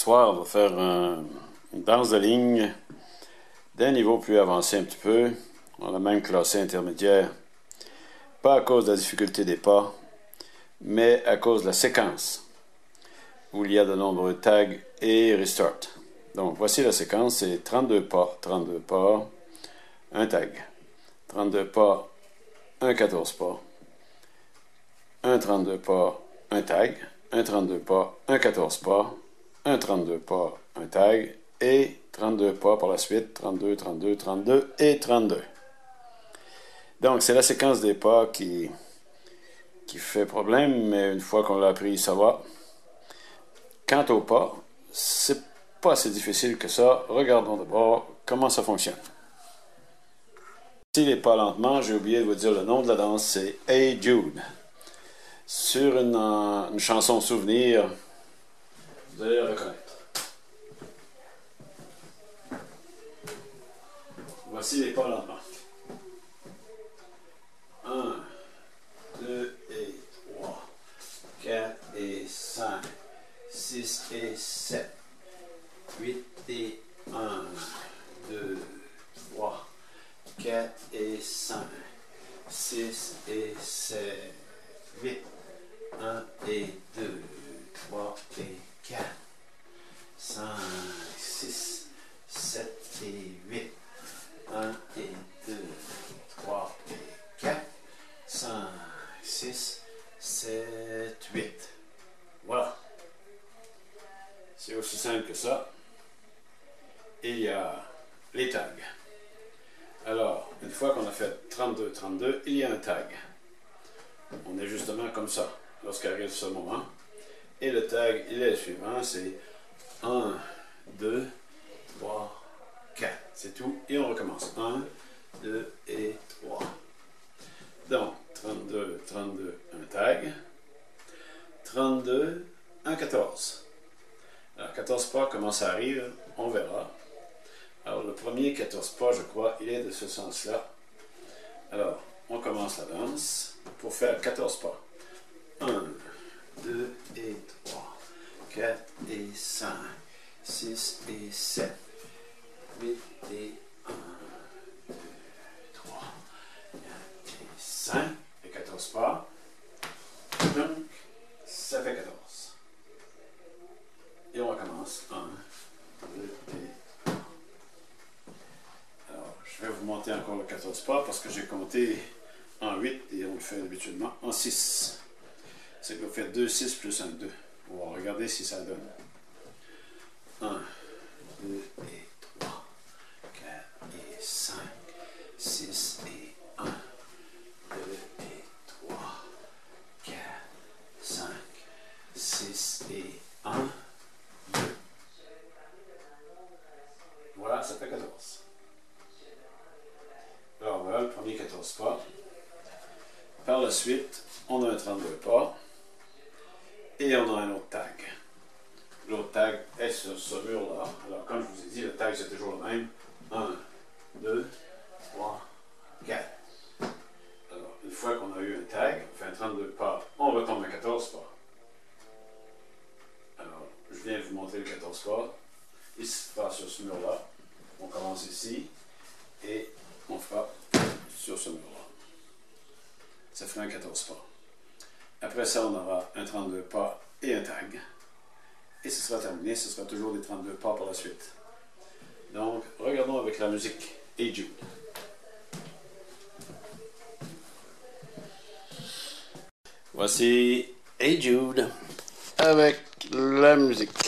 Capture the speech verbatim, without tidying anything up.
soir, on va faire un, une danse de ligne d'un niveau plus avancé un petit peu. On a même classé intermédiaire. Pas à cause de la difficulté des pas, mais à cause de la séquence, où il y a de nombreux tags et restart. Donc, voici la séquence, c'est trente-deux pas, trente-deux pas, un tag. trente-deux pas, un quatorze pas, un trente-deux pas, un tag, un trente-deux pas, un quatorze pas, un trente-deux pas, un tag, et trente-deux pas par la suite, trente-deux, trente-deux, trente-deux et trente-deux. Donc, c'est la séquence des pas qui, qui fait problème, mais une fois qu'on l'a appris, ça va. Quant au pas, c'est pas assez difficile que ça. Regardons d'abord comment ça fonctionne. Si les pas lentement, j'ai oublié de vous dire le nom de la danse, c'est Hey Jude. Sur une, euh, une chanson souvenir, vous allez la reconnaître. Voici les pas lentement. un, deux et trois, quatre et cinq, six et sept, huit et un, deux, trois, quatre et cinq, six et sept, huit, un et deux, trois et quatre, cinq, six, sept et huit, un et deux, trois et quatre, cinq, six, sept, huit. Voilà. C'est aussi simple que ça. Il y a les tags. Alors, une fois qu'on a fait trente-deux, trente-deux, il y a un tag. On est justement comme ça, lorsqu'arrive ce moment. Et le tag, il est le suivant, c'est un, deux, trois, quatre. C'est tout. Et on recommence. un, deux et trois. Donc, trente-deux, trente-deux, un tag. trente-deux, un quatorze. Alors, quatorze pas, comment ça arrive, on verra. Alors, le premier quatorze pas, je crois, il est de ce sens-là. Alors, on commence la danse pour faire quatorze pas. un, deux et trois, quatre et cinq, six et sept, huit et un, deux, trois, quatre et cinq, et quatorze pas. Donc, ça fait quatorze. Et on recommence. un, deux et trois. Alors, je vais vous monter encore le quatorze pas parce que j'ai compté en huit et on le fait habituellement en six. C'est que vous faites deux, six plus un, deux. On va regarder si ça donne. un, deux et trois, quatre et cinq, six et un, deux et trois, quatre, cinq, six et un, deux. Voilà, ça fait quatorze. Alors voilà le premier quatorze pas. Par la suite, on a un trente-deux pas. Et on a un autre tag. L'autre tag est sur ce mur-là. Alors, comme je vous ai dit, le tag, c'est toujours le même. un, deux, trois, quatre. Alors, une fois qu'on a eu un tag, on fait un trente-deux pas, on retombe à quatorze pas. Alors, je viens de vous montrer le quatorze pas. Il se passe sur ce mur-là. On commence ici. Et on fera sur ce mur-là. Ça fait un quatorze pas. Après ça, on aura un trente-deux pas et un tag. Et ce sera terminé. Ce sera toujours des trente-deux pas par la suite. Donc, regardons avec la musique Hey Jude. Voici Hey Jude avec la musique.